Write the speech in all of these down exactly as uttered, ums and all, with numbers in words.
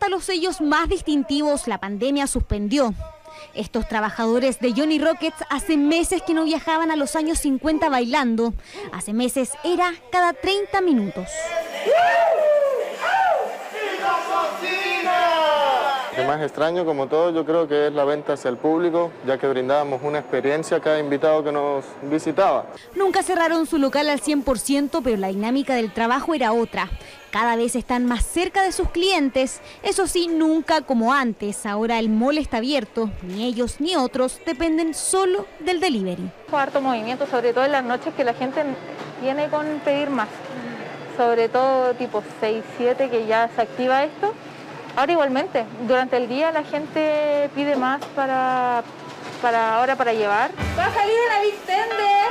hasta los sellos más distintivos la pandemia suspendió. Estos trabajadores de Johnny Rockets hace meses que no viajaban a los años cincuenta bailando. Hace meses era cada treinta minutos. Lo más extraño, como todo, yo creo que es la venta hacia el público, ya que brindábamos una experiencia a cada invitado que nos visitaba. Nunca cerraron su local al cien por ciento, pero la dinámica del trabajo era otra. Cada vez están más cerca de sus clientes, eso sí, nunca como antes. Ahora el mall está abierto, ni ellos ni otros dependen solo del delivery. Harto movimiento, sobre todo en las noches que la gente viene con pedir más, sobre todo tipo seis, siete que ya se activa esto. Ahora igualmente, durante el día la gente pide más para, para ahora para llevar. ¡Va a salir una Big Tender!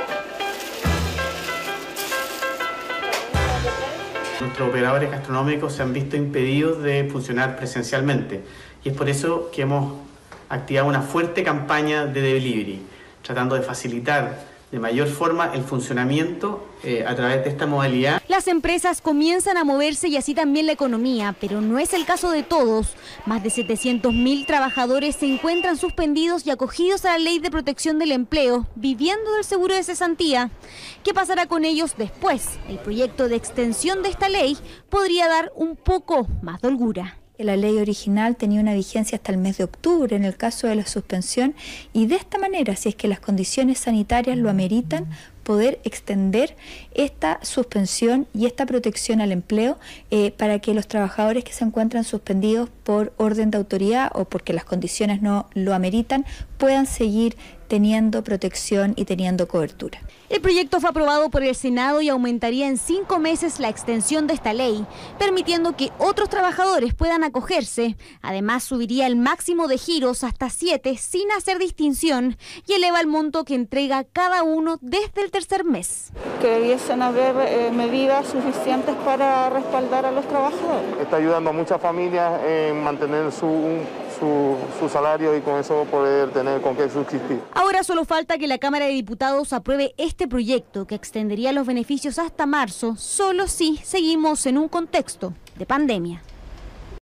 Nuestros operadores gastronómicos se han visto impedidos de funcionar presencialmente y es por eso que hemos activado una fuerte campaña de delivery, tratando de facilitar de mayor forma el funcionamiento eh, a través de esta modalidad. Las empresas comienzan a moverse y así también la economía, pero no es el caso de todos. Más de setecientos mil trabajadores se encuentran suspendidos y acogidos a la Ley de Protección del Empleo, viviendo del seguro de cesantía. ¿Qué pasará con ellos después? El proyecto de extensión de esta ley podría dar un poco más de holgura. La ley original tenía una vigencia hasta el mes de octubre en el caso de la suspensión y de esta manera, si es que las condiciones sanitarias lo ameritan, poder extender esta suspensión y esta protección al empleo eh, para que los trabajadores que se encuentran suspendidos por orden de autoridad o porque las condiciones no lo ameritan puedan seguir teniendo protección y teniendo cobertura. El proyecto fue aprobado por el Senado y aumentaría en cinco meses la extensión de esta ley, permitiendo que otros trabajadores puedan acogerse. Además, subiría el máximo de giros hasta siete sin hacer distinción y eleva el monto que entrega cada uno desde el tercer mes. Que debiesen haber eh, medidas suficientes para respaldar a los trabajadores. Está ayudando a muchas familias en mantener su, su, su salario y con eso poder tener con qué subsistir. Ahora solo falta que la Cámara de Diputados apruebe este proyecto que extendería los beneficios hasta marzo, solo si seguimos en un contexto de pandemia.